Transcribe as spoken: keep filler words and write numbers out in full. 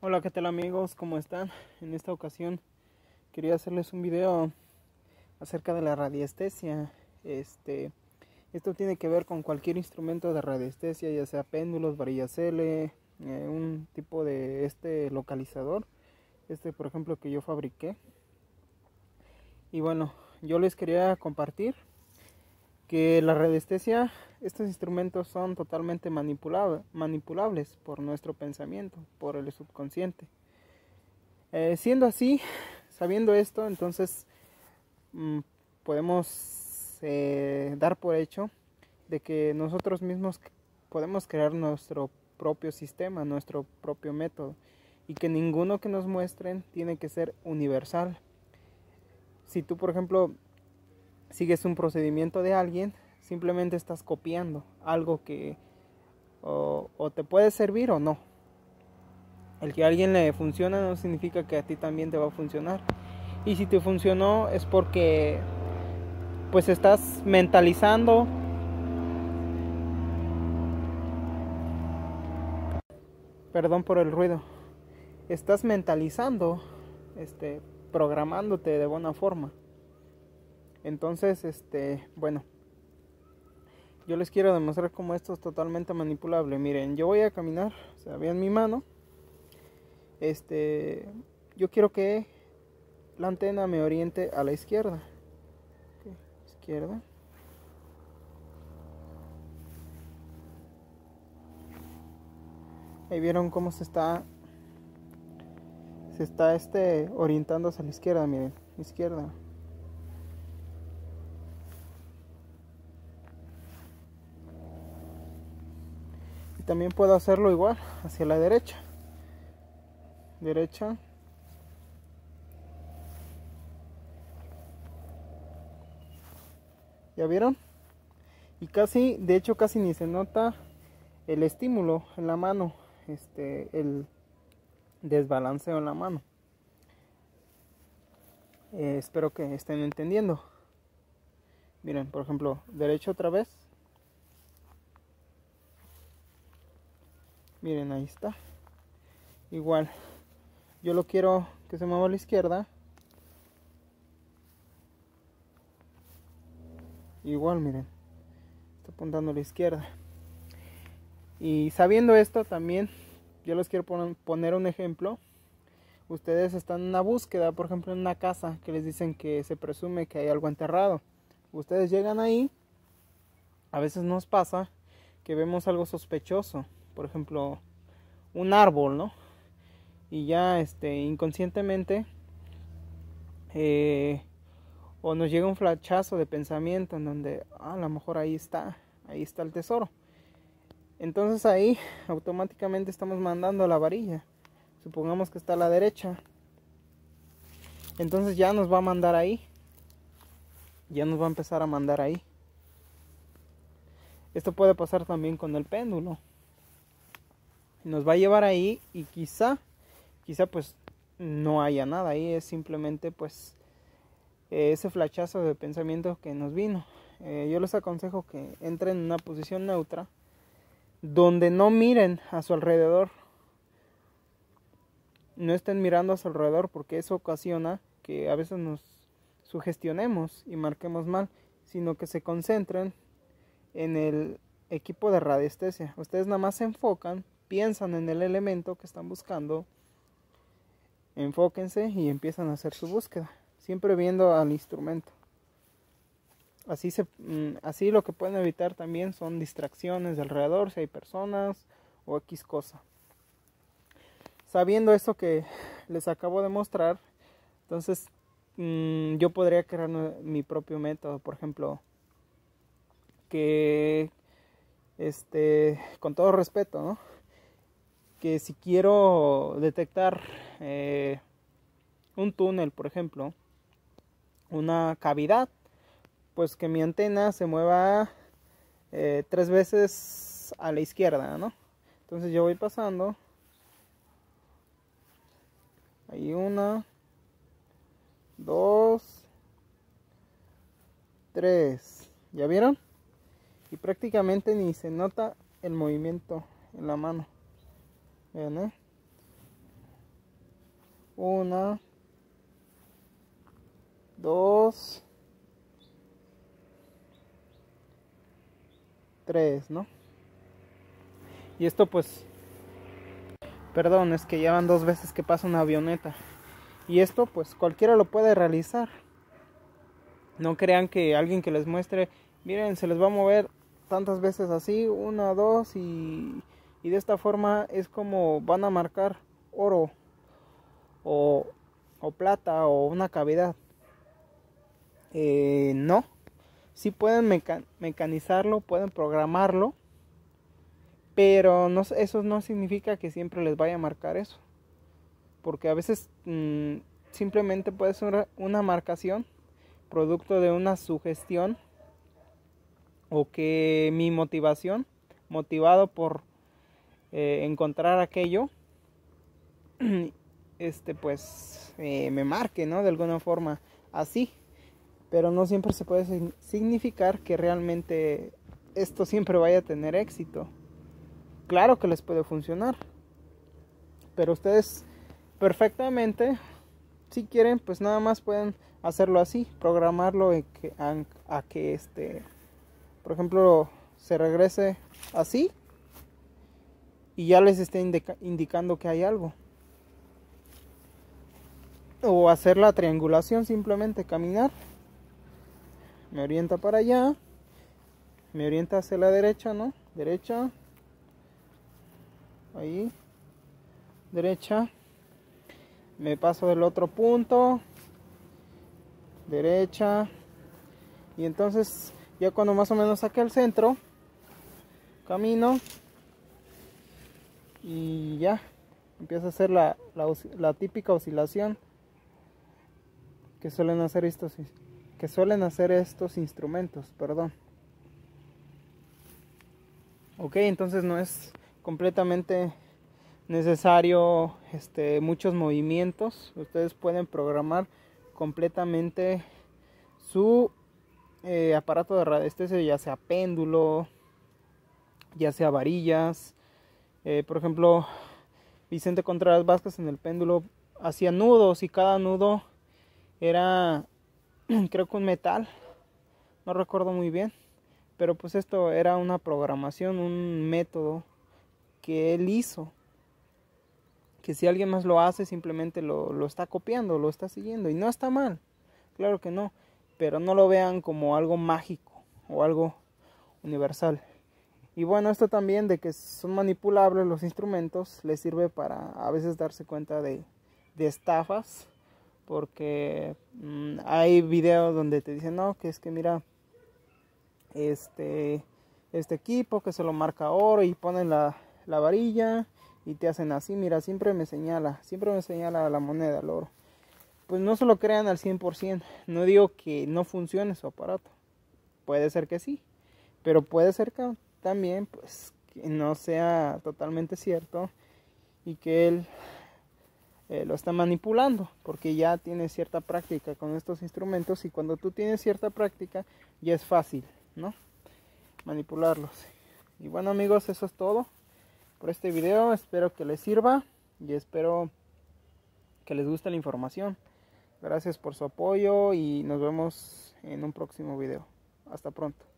Hola, ¿qué tal amigos? ¿Cómo están? En esta ocasión quería hacerles un video acerca de la radiestesia. Este, esto tiene que ver con cualquier instrumento de radiestesia, ya sea péndulos, varillas L, eh, un tipo de este localizador, este por ejemplo que yo fabriqué. Y bueno, yo les quería compartir que la radiestesia, estos instrumentos son totalmente manipulable, manipulables por nuestro pensamiento, por el subconsciente. Eh, siendo así, sabiendo esto, entonces mmm, podemos eh, dar por hecho de que nosotros mismos podemos crear nuestro propio sistema, nuestro propio método, y que ninguno que nos muestren tiene que ser universal. Si tú, por ejemplo, sigues un procedimiento de alguien, simplemente estás copiando algo que o, o te puede servir o no. El que a alguien le funciona no significa que a ti también te va a funcionar. Y si te funcionó es porque pues estás mentalizando. Perdón por el ruido. Estás mentalizando, este, programándote de buena forma. Entonces, este, bueno, yo les quiero demostrar cómo esto es totalmente manipulable. Miren, yo voy a caminar, o sea, vean mi mano. Este, yo quiero que la antena me oriente a la izquierda. Okay, izquierda. Ahí vieron cómo se está se está este orientando hacia la izquierda, miren, izquierda. Y también puedo hacerlo igual hacia la derecha. Derecha. ¿Ya vieron? Y casi, de hecho casi ni se nota el estímulo en la mano, este, el desbalanceo en la mano. Eh, espero que estén entendiendo. Miren, por ejemplo, derecho otra vez. Miren, ahí está. Igual, yo lo quiero que se mueva a la izquierda. Igual, miren, está apuntando a la izquierda. Y sabiendo esto también, yo les quiero poner un ejemplo. Ustedes están en una búsqueda, por ejemplo en una casa que les dicen que se presume que hay algo enterrado. Ustedes llegan ahí, a veces nos pasa que vemos algo sospechoso, por ejemplo un árbol, ¿no? Y ya este inconscientemente eh, o nos llega un flachazo de pensamiento en donde ah, a lo mejor ahí está, ahí está el tesoro. Entonces ahí automáticamente estamos mandando la varilla. Supongamos que está a la derecha. Entonces ya nos va a mandar ahí. Ya nos va a empezar a mandar ahí. Esto puede pasar también con el péndulo. Nos va a llevar ahí y quizá, quizá pues no haya nada ahí. Es simplemente pues ese flachazo de pensamiento que nos vino. Eh, yo les aconsejo que entren en una posición neutra donde no miren a su alrededor. No estén mirando a su alrededor porque eso ocasiona que a veces nos sugestionemos y marquemos mal, sino que se concentren en el equipo de radiestesia. Ustedes nada más se enfocan, piensan en el elemento que están buscando, enfóquense y empiezan a hacer su búsqueda, siempre viendo al instrumento. Así, se, así lo que pueden evitar también son distracciones de alrededor, si hay personas o X cosa. Sabiendo esto que les acabo de mostrar, entonces mmm, yo podría crear mi propio método, por ejemplo, que este, con todo respeto, ¿no? Que si quiero detectar eh, un túnel, por ejemplo, una cavidad, pues que mi antena se mueva eh, tres veces a la izquierda, ¿no? Entonces yo voy pasando. Ahí una, dos, tres. ¿Ya vieron? Y prácticamente ni se nota el movimiento en la mano. Vean, ¿eh? Una, dos, tres, ¿no? Y esto pues, perdón, es que ya van dos veces que pasa una avioneta. Y esto pues cualquiera lo puede realizar. No crean que alguien que les muestre, miren, se les va a mover tantas veces así, una, dos, y, y de esta forma es como van a marcar oro o, o plata o una cavidad. Eh, no, sí pueden meca mecanizarlo, pueden programarlo, pero no, eso no significa que siempre les vaya a marcar eso, porque a veces mmm, simplemente puede ser una marcación producto de una sugestión, o que mi motivación, motivado por eh, encontrar aquello, este pues eh, me marque, ¿no? De alguna forma así. Pero no siempre se puede significar que realmente esto siempre vaya a tener éxito. Claro que les puede funcionar, pero ustedes perfectamente, si quieren, pues nada más pueden hacerlo así, programarlo a que, a, a que este, por ejemplo, se regrese así y ya les esté indica, indicando que hay algo. O hacer la triangulación, simplemente caminar. Me orienta para allá, me orienta hacia la derecha, ¿no? Derecha, ahí, derecha, me paso del otro punto, derecha, y entonces ya cuando más o menos saque el centro, camino y ya empieza a hacer la, la, la típica oscilación que suelen hacer estos que suelen hacer estos instrumentos, perdón. Ok, entonces no es completamente necesario este, muchos movimientos. Ustedes pueden programar completamente su eh, aparato de radiestesia, ya sea péndulo, ya sea varillas. Eh, por ejemplo, Vicente Contreras Vázquez en el péndulo hacía nudos y cada nudo era, creo que un metal, no recuerdo muy bien, pero pues esto era una programación, un método que él hizo, que si alguien más lo hace simplemente lo, lo está copiando, lo está siguiendo, y no está mal, claro que no, pero no lo vean como algo mágico o algo universal. Y bueno, esto también de que son manipulables los instrumentos les sirve para a veces darse cuenta de, de estafas, porque mmm, hay videos donde te dicen, no, que es que mira, este, este equipo que se lo marca oro, y ponen la, la varilla y te hacen así, mira, siempre me señala, siempre me señala la moneda, el oro. Pues no se lo crean al cien por ciento, no digo que no funcione su aparato, puede ser que sí, pero puede ser que también pues que no sea totalmente cierto y que él eh, lo está manipulando, porque ya tiene cierta práctica con estos instrumentos, y cuando tú tienes cierta práctica ya es fácil, ¿no? Manipularlos. Y bueno, amigos, eso es todo por este video. Espero que les sirva y espero que les guste la información. Gracias por su apoyo y nos vemos en un próximo video. Hasta pronto.